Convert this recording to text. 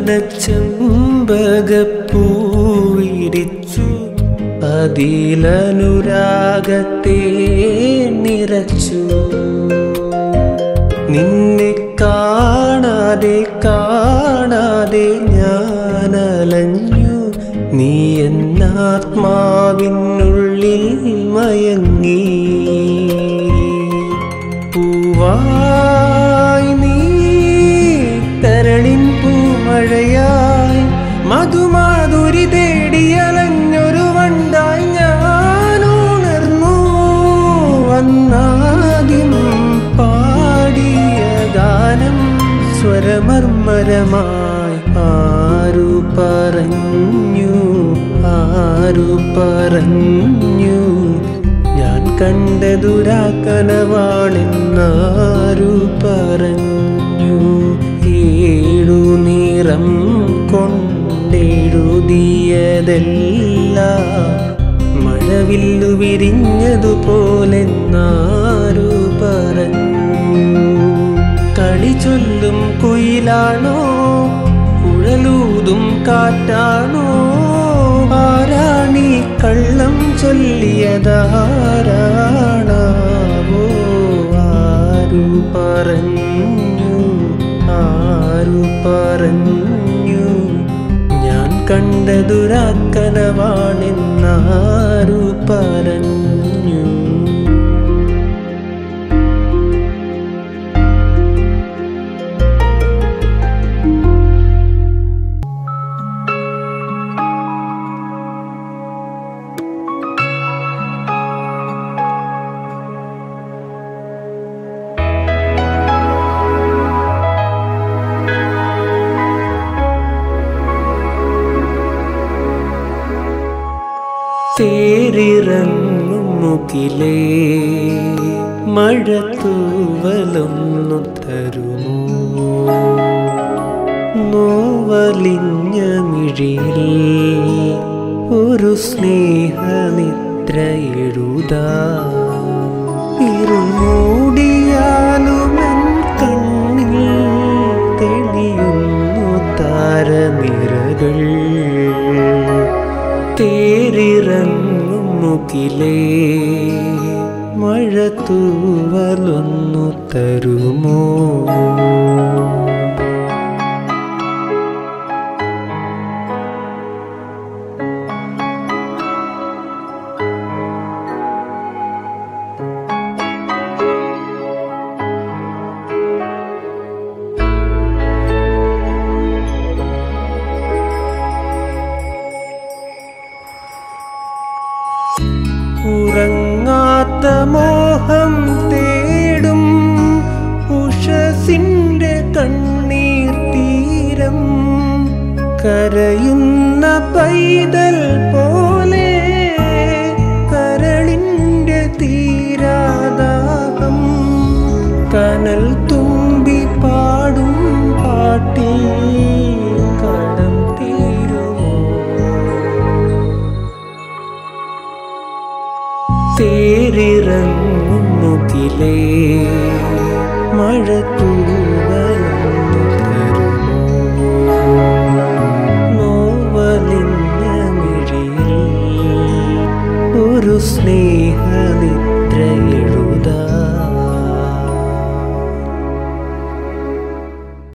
ചെമ്പകപ്പൂ വിരിച്ചു അതിലനുരാഗത്തെ നിറച്ചു. നിന്നെ കാണാതെ കാണാതെ ഞാനലഞ്ഞു. നീ എന്നാത്മാവിനുള്ളിൽ മയങ്ങി. പൂവായി നീ കരളിൻ പൂമഴയായി മധുമാധുരി തേടിയലഞ്ഞൊരു വണ്ടായി ഞാനുണർന്നു. അന്നാദ്യം പാടിയ ഗാനം സ്വരമർമരമായി ആരു പറഞ്ഞു, ആരു പറഞ്ഞു. ഞാൻ കണ്ടതുരാ കനവാണെന്നാരു പറഞ്ഞു. ഏഴു നിറം കൊണ്ടെഴുതിയതെല്ലാം മഴവില്ലു വിരിഞ്ഞതുപോലെന്നാരു പറഞ്ഞു. കളി ചൊല്ലും കുയിലാണോ കുഴലൂതും കാറ്റാണോ? ആരാണീ കള്ളം ചൊല്ലിയതാരാണാവോ? ആരു പറഞ്ഞു, ആരു പറഞ്ഞു. ഞാൻ കണ്ടതുരാ കനവാണെന്നാരു പറഞ്ഞു. തേരിറങ്ങും മുകിലേ മഴത്തൂവലൊന്നു തരുമോ? നോവലിഞ്ഞ മിഴിയിൽ ഒരു സ്നേഹനിദ്ര എഴുതാം. ഇരുമൂടിയാലുമെൻ കണ്ണിൽ തെളിയുന്നു താരനിരകൾ. തേരിറങ്ങും മുകിലേ മഴത്തൂവലൊന്നു തരുമോ? ഉറങ്ങാത്ത മോഹം തേടും ഉഷസിന്റെ കണ്ണീർ തീരം. കരയുന്ന പൈതൽ പോലെ കരളിന്റെ തീരാദാഹം. കനൽ തുമ്പി പാടും പാട്ടിൽ കടം തീരുമോ? തേരിറങ്ങും മുകിലേ മഴത്തൂവലൊന്നു തരുമോ? നോവലിഞ്ഞ മിഴിയിൽ ഒരു സ്നേഹനിദ്ര എഴുതാം.